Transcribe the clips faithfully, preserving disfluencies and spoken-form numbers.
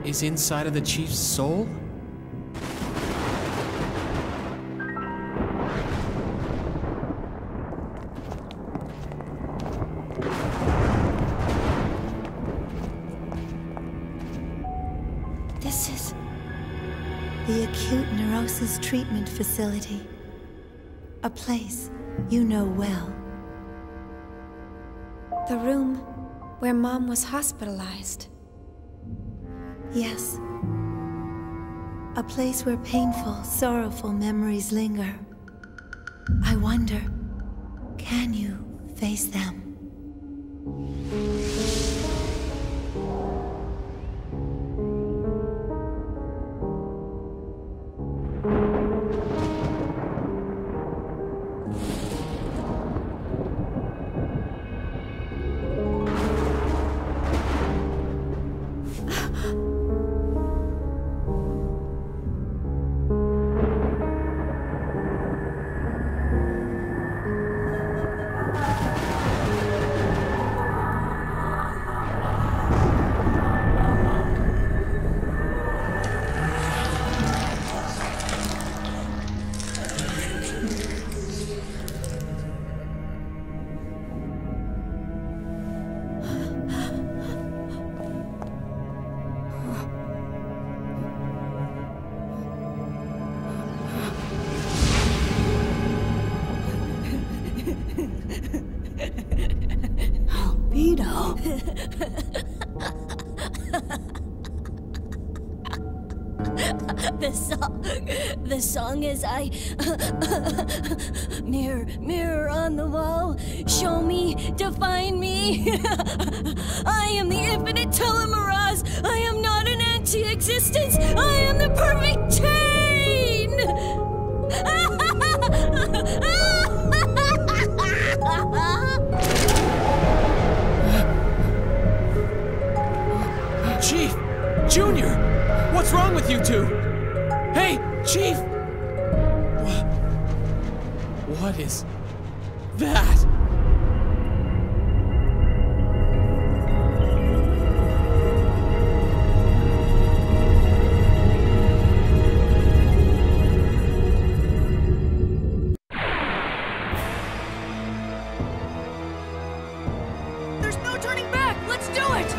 is inside of the chief's soul? This is the acute neurosis treatment facility. A place you know well. The room where Mom was hospitalized. Yes. A place where painful, sorrowful memories linger. I wonder, can you face them? The song, the song is I, mirror, mirror on the wall, show me, define me. I am the infinite telomerase. I am not an anti-existence. I am the perfect chain. Chief! Junior! What's wrong with you two? Hey, Chief! What, what is that? There's no turning back! Let's do it!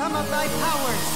some of thy powers!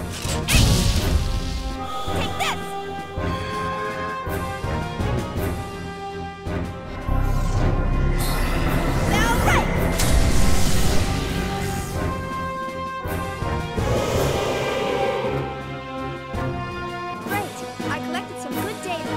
Take this! Now right! Great! I collected some good data.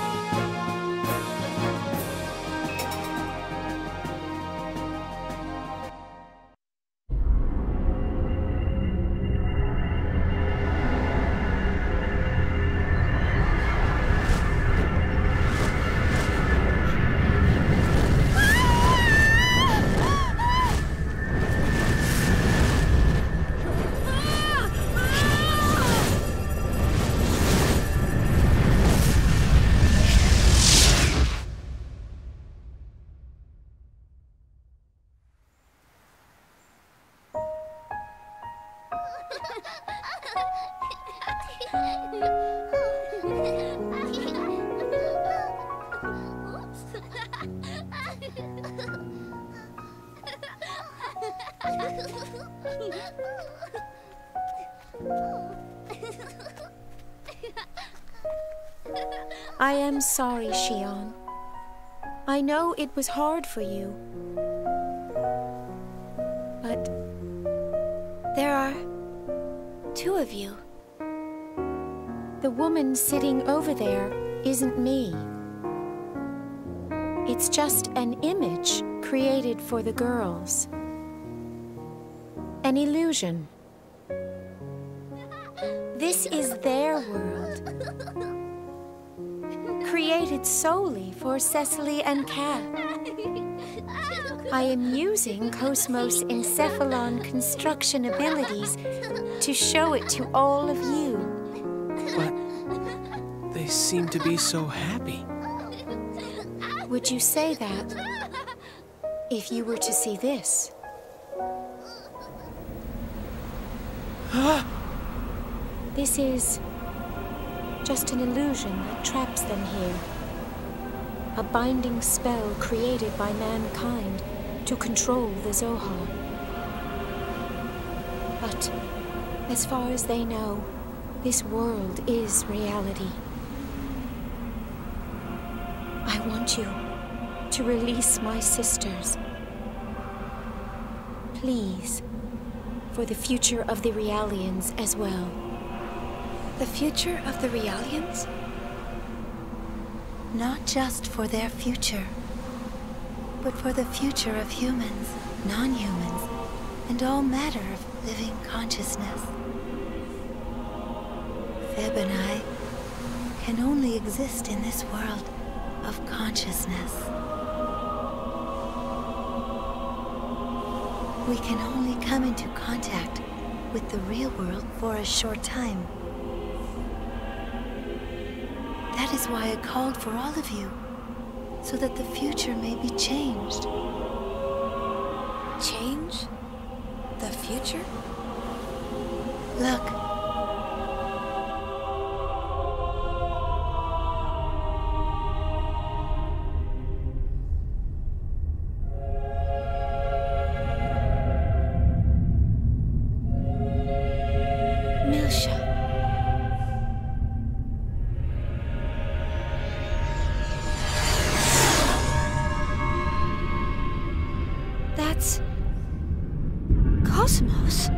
I am sorry, Shion. I know it was hard for you. But there are two of you. The woman sitting over there isn't me. It's just an image created for the girls. An illusion. This is their world. Created solely for Cecily and Kat. I am using K O S M O S encephalon construction abilities to show it to all of you. But they seem to be so happy. Would you say that if you were to see this? This is just an illusion that traps them here. A binding spell created by mankind to control the Zohar. But as far as they know, this world is reality. I want you to release my sisters. Please, for the future of the Realians as well. The future of the Realians? Not just for their future, but for the future of humans, non-humans, and all matter of living consciousness. Theb and I can only exist in this world of consciousness. We can only come into contact with the real world for a short time. That is why I called for all of you, so that the future may be changed. Change? The future? Look. Miltia. That's K O S M O S.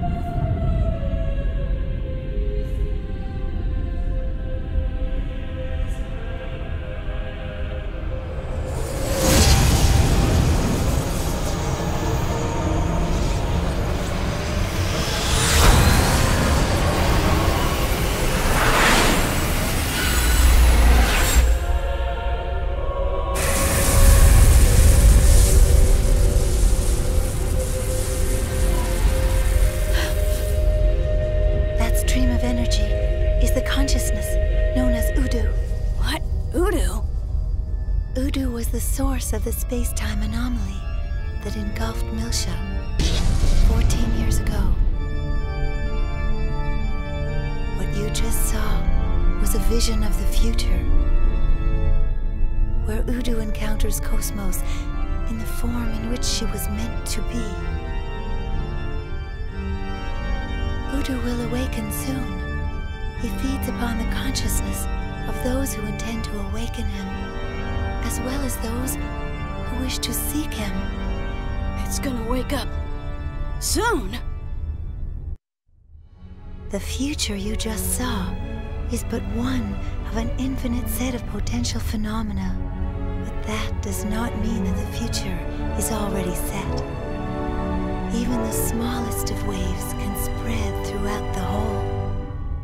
The source of the space-time anomaly that engulfed Miltia fourteen years ago. What you just saw was a vision of the future, where Udu encounters K O S M O S in the form in which she was meant to be. Voodoo will awaken soon. He feeds upon the consciousness of those who intend to awaken him, as well as those who wish to seek him. It's gonna wake up soon. The future you just saw is but one of an infinite set of potential phenomena. But that does not mean that the future is already set. Even the smallest of waves can spread throughout the whole.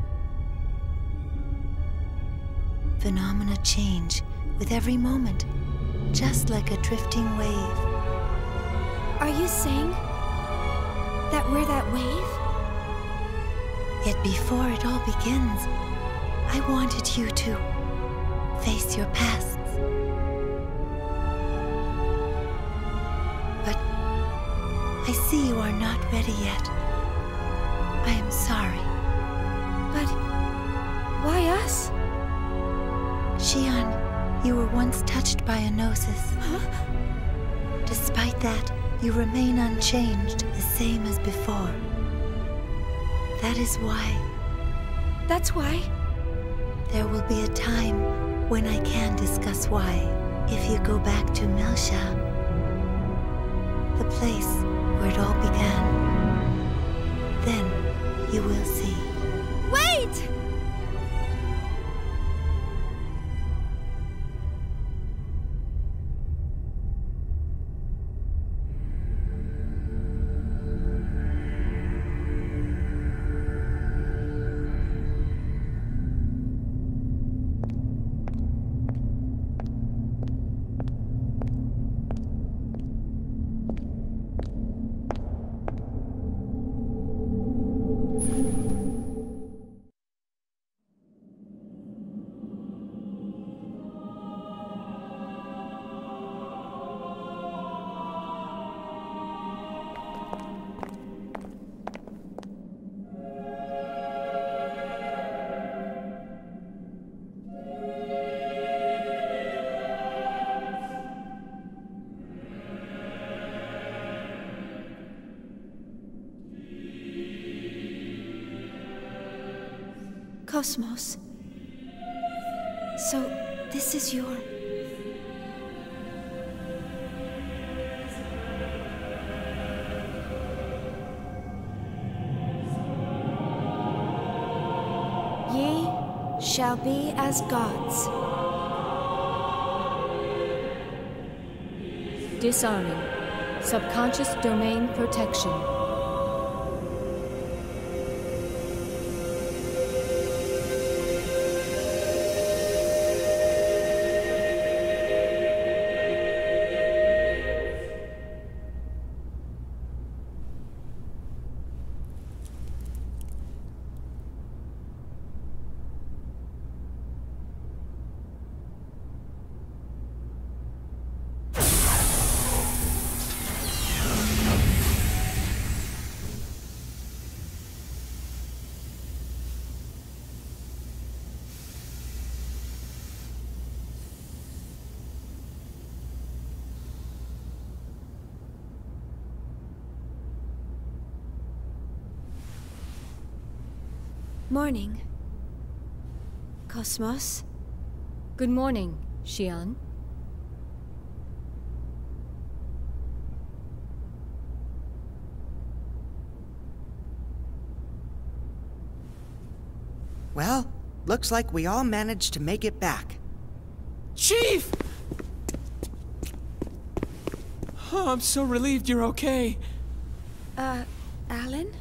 Phenomena change with every moment, just like a drifting wave. Are you saying that we're that wave? Yet before it all begins, I wanted you to face your pasts. But I see you are not ready yet. I am sorry. But why us? Shion, you were once touched by a Gnosis. Huh? Despite that, you remain unchanged, the same as before. That is why. That's why? There will be a time when I can discuss why, if you go back to Miltia, the place where it all began. Then you will see. Wait! K O S M O S. So, this is your... Ye shall be as gods. Disarming. Subconscious domain protection. Morning, K O S M O S. Good morning, Shion. Well, looks like we all managed to make it back. Chief! Oh, I'm so relieved you're okay. Uh, Allen?